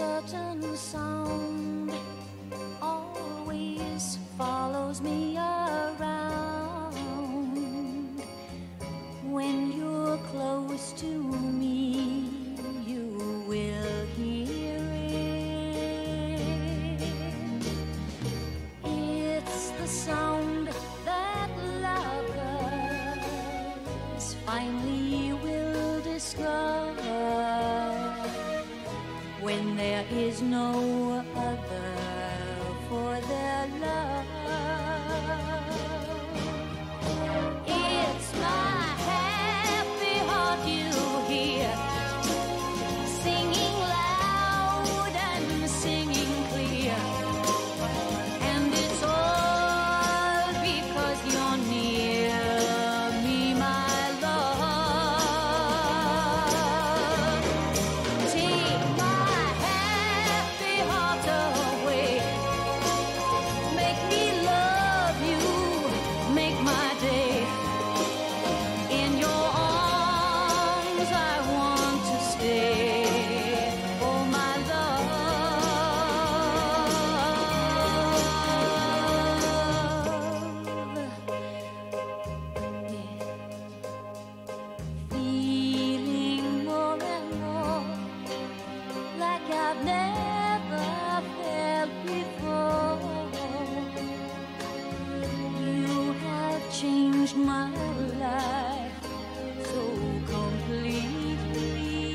certain sound always follows me around. When you're close to me, you will hear it. It's the sound that lovers finally will discover when there is no other for their love. It's my happy heart you hear, singing loud and singing clear, and it's all because you're near me, my love. Take my happy heart away, make me love you, make my day. In your arms I want to stay, oh my love. Yeah. Feeling more and more like I've never felt before. You have changed my life so completely.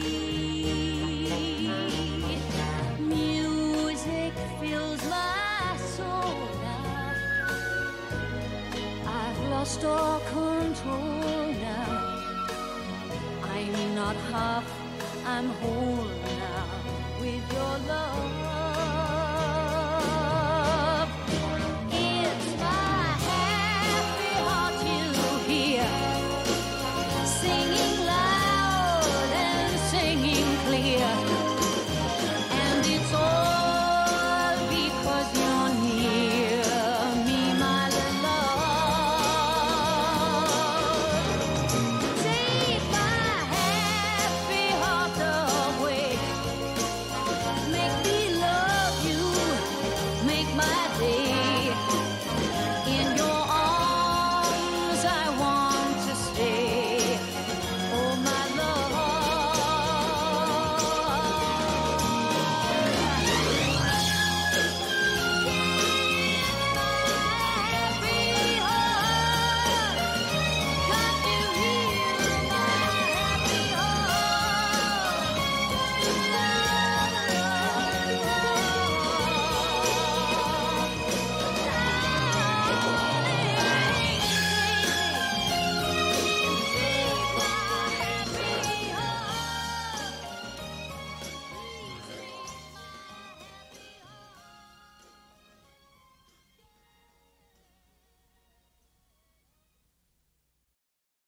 Music fills my soul now. I've lost all control now. I'm not half, I'm whole now with your love.